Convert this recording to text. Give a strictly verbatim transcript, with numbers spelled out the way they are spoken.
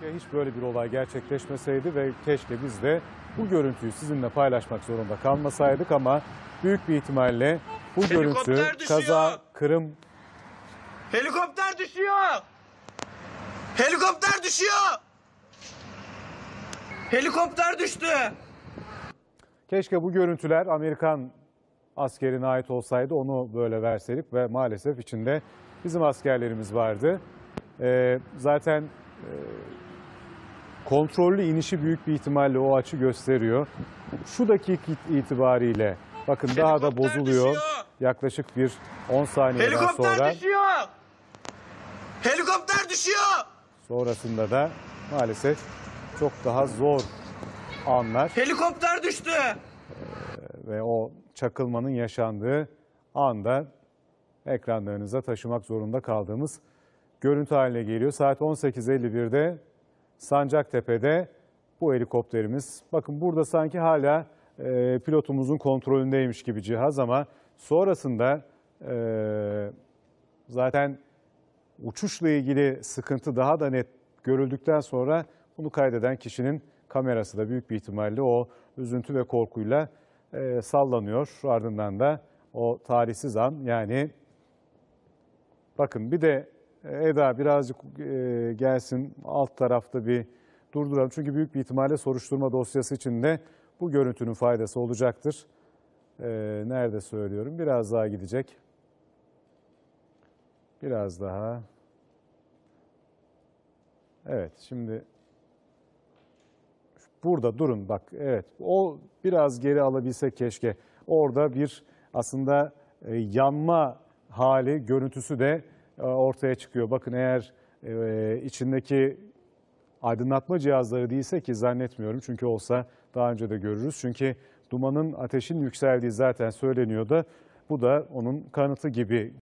Hiç böyle bir olay gerçekleşmeseydi ve keşke biz de bu görüntüyü sizinle paylaşmak zorunda kalmasaydık ama büyük bir ihtimalle bu Helikopter görüntü düşüyor. kaza, kırım... Helikopter düşüyor. Helikopter düşüyor. Helikopter düştü. Keşke bu görüntüler Amerikan askerine ait olsaydı, onu böyle verseydik ve maalesef içinde bizim askerlerimiz vardı. Ee, zaten e, kontrollü inişi büyük bir ihtimalle o açı gösteriyor. Şu dakika itibariyle bakın daha da Helikopter bozuluyor. düşüyor. Yaklaşık bir on saniyeden Helikopter sonra düşüyor. Helikopter düşüyor. sonrasında da maalesef çok daha zor anlar Helikopter düştü. ve o çakılmanın yaşandığı anda ekranlarınıza taşımak zorunda kaldığımız görüntü haline geliyor. Saat on sekiz elli birde Sancaktepe'de bu helikopterimiz. Bakın burada sanki hala e, pilotumuzun kontrolündeymiş gibi cihaz ama sonrasında e, zaten uçuşla ilgili sıkıntı daha da net görüldükten sonra bunu kaydeden kişinin kamerası da büyük bir ihtimalle o üzüntü ve korkuyla e, sallanıyor. Ardından da o tarihsiz an, yani bakın bir de Eda birazcık e, gelsin alt tarafta bir durduralım. Çünkü büyük bir ihtimalle soruşturma dosyası içinde bu görüntünün faydası olacaktır. E, nerede söylüyorum? Biraz daha gidecek. Biraz daha. Evet, şimdi burada durun bak. Evet, o biraz geri alabilsek keşke. Orada bir aslında e, yanma hali, görüntüsü de e, ortaya çıkıyor. Bakın eğer e, içindeki aydınlatma cihazları değilse, ki zannetmiyorum çünkü olsa daha önce de görürüz. Çünkü dumanın, ateşin yükseldiği zaten söyleniyordu. Bu da onun kanıtı gibi